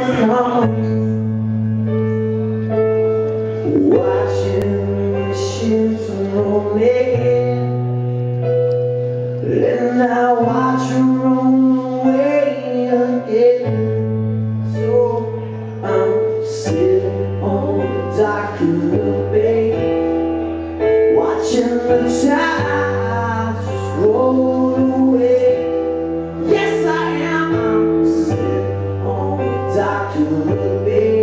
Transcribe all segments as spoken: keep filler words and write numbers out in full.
Watching the ships roll in, and I watch them roll away again. So I'm sitting on the dock of the bay, watching the tides just roll away. Yes, I am. I'm sitting on the dock of the bay,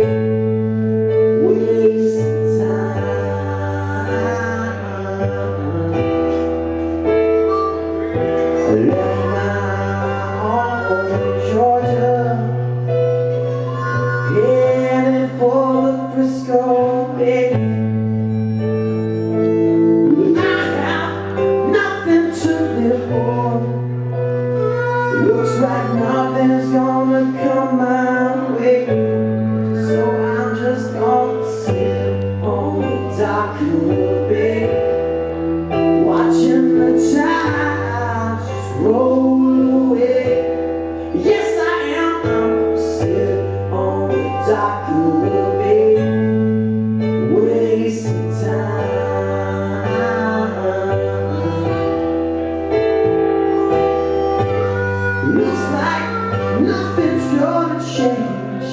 wasting time. I left my home in Georgia, headed for the Frisco Bay. I have nothing to live for. Looks like nothing's gonna come my way, so I'm just gonna sit on the dock of the bay, watching the tides just roll away. Yes, I am. I'm sitting on the dock of the bay, wasting time. Looks like nothing's gonna change.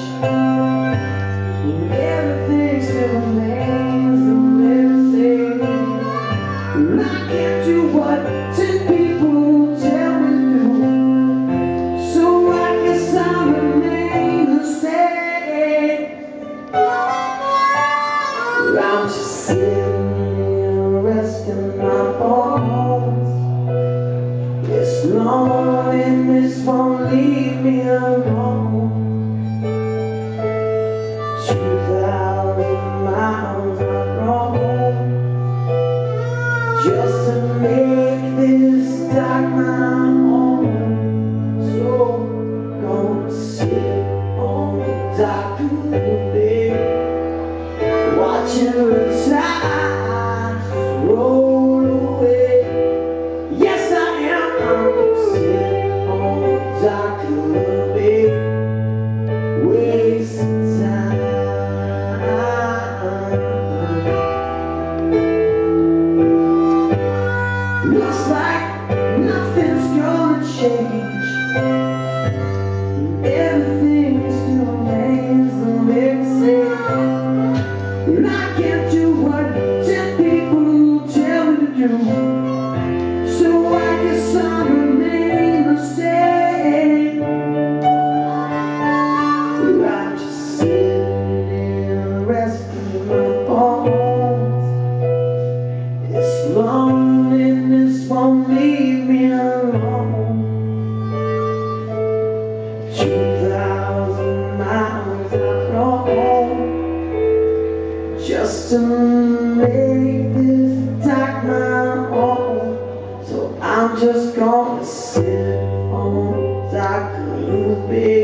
Everything still remains the same. I can't do what ten people tell me to do, so I guess I'll remain the same. I'm just sitting here resting my bones. This loneliness won't leave me alone. Two thousand miles I've roamed just to make this dock my home. So gonna sit on the dock of the bay, watching the tides roll away. Yes, I am. I'm sitting on the dock of the bay, wasting time. Looks like nothing's gonna change. Everything still remains the same. And I can't do what ten people tell me to do, so I guess I'll remain the same. I'm just sitting here resting my bones. This loneliness won't leave me alone. Two thousand miles I've roamed just to make this dock my home. So I'm just gonna sit on the dock of the bay.